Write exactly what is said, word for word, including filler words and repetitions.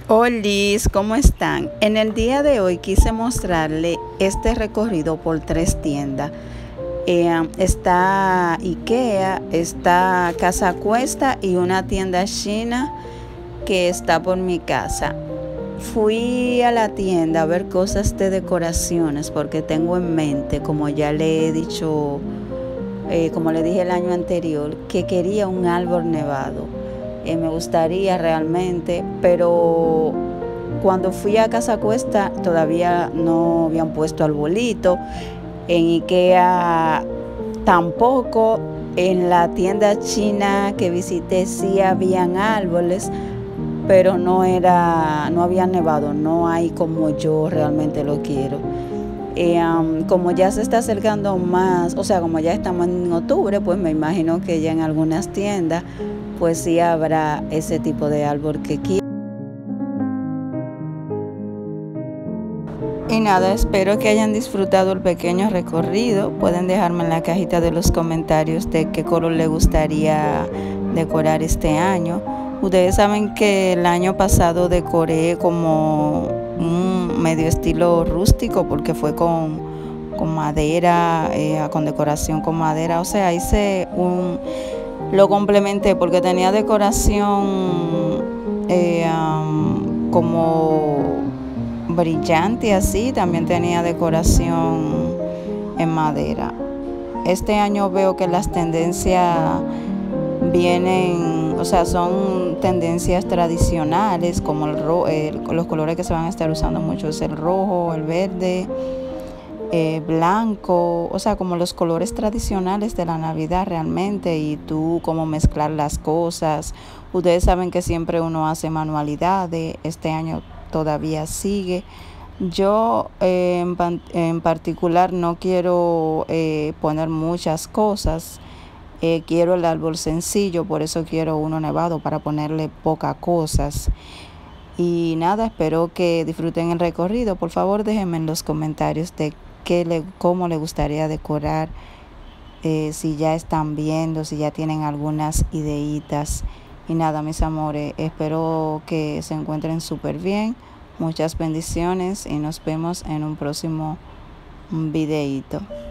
Hola, ¿cómo están? En el día de hoy quise mostrarle este recorrido por tres tiendas. Eh, está IKEA, está Casa Cuesta y una tienda china que está por mi casa. Fui a la tienda a ver cosas de decoraciones porque tengo en mente, como ya le he dicho, eh, como le dije el año anterior, que quería un árbol nevado. Eh, me gustaría realmente, pero cuando fui a Casa Cuesta todavía no habían puesto arbolito. En IKEA tampoco. En la tienda china que visité sí habían árboles, pero no era, no había nevado, no hay como yo realmente lo quiero. Eh, um, como ya se está acercando más, o sea, como ya estamos en octubre, pues me imagino que ya en algunas tiendas, pues sí habrá ese tipo de árbol que quiero. Y nada, espero que hayan disfrutado el pequeño recorrido. Pueden dejarme en la cajita de los comentarios de qué color les gustaría decorar este año. Ustedes saben que el año pasado decoré como un medio estilo rústico porque fue con, con madera, eh, con decoración con madera. O sea, hice un... Lo complementé porque tenía decoración eh, um, como brillante así, también tenía decoración en madera. Este año veo que las tendencias vienen, o sea, son tendencias tradicionales como el ro el, los colores que se van a estar usando mucho es el rojo, el verde, eh, blanco, o sea, como los colores tradicionales de la Navidad realmente, y tú cómo mezclar las cosas. Ustedes saben que siempre uno hace manualidades, este año todavía sigue. Yo eh, en, en particular no quiero eh, poner muchas cosas. Eh, quiero el árbol sencillo, por eso quiero uno nevado para ponerle pocas cosas. Y nada, espero que disfruten el recorrido. Por favor, déjenme en los comentarios de qué le, cómo les gustaría decorar, eh, si ya están viendo, si ya tienen algunas ideitas. Y nada, mis amores, espero que se encuentren súper bien. Muchas bendiciones y nos vemos en un próximo videíto.